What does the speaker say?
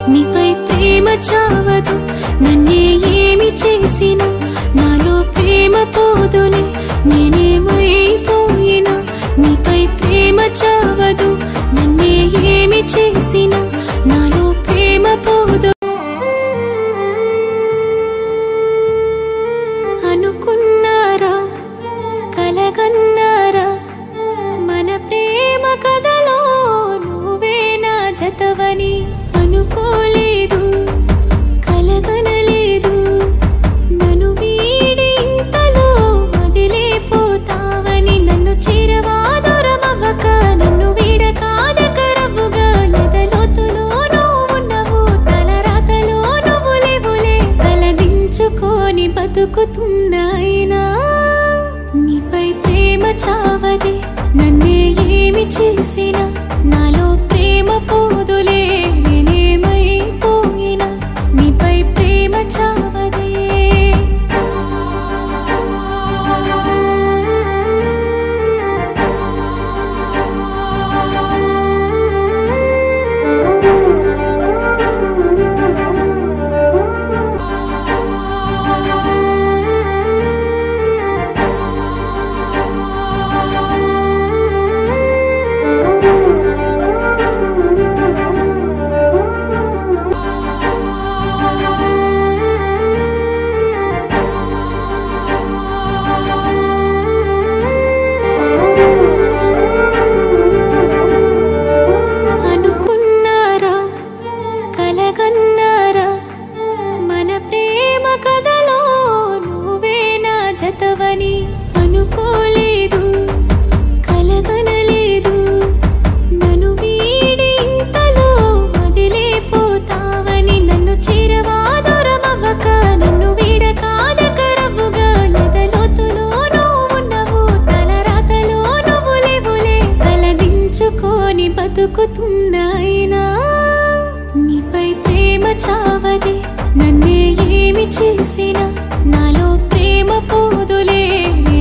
నీపై ప్రేమ చావదు నన్నే ఏమి చేసినా నాలో ప్రేమ పోదునే నేనేమైపోయినా నీపై ప్రేమ చావదు నన్నే ఏమి చేసినా నాలో ప్రేమ పోదు అనుకున్నారా కలగన్నారా మన ప్రేమ కథలో నువ్వే నా జతవని అనుకోలేదు కలగనలేదు నన్ను వీడి ఇంతలో వదిలేపోతావని నన్ను చేరవాదొరమవ్వక నన్ను వీడకాదకరవుగా ఎదలోతులో నువ్వున్నవు తలరాతలో నువ్వు లేవులే తలదించుకొని బతుకుతున్నాయినా నీపై ప్రేమ చావదే నన్నే ఏమి చేసినా నాలో ప్రేమ పోదులే నేనేమైపోయినా నీపై ప్రేమ చావదే అనుకున్నారా కలగన్నారా మన ప్రేమ కథలో నువ్వే నా జతవని అనుకోలేదు కలగనలేదు నన్ను వీడి ఇంతలో వదిలేపోతావని నన్ను చేరవాదొరమవ్వక నన్ను వీడకాదకరవుగా ఎదలోతులో నువ్వున్నవు తలరాతలో నువ్వు లేవులే తలదించుకొని బతుకుతున్నాయినా నీపై ప్రేమ చావదే నన్నే ఏమి చేసినా నాలో ప్రేమ పోదులే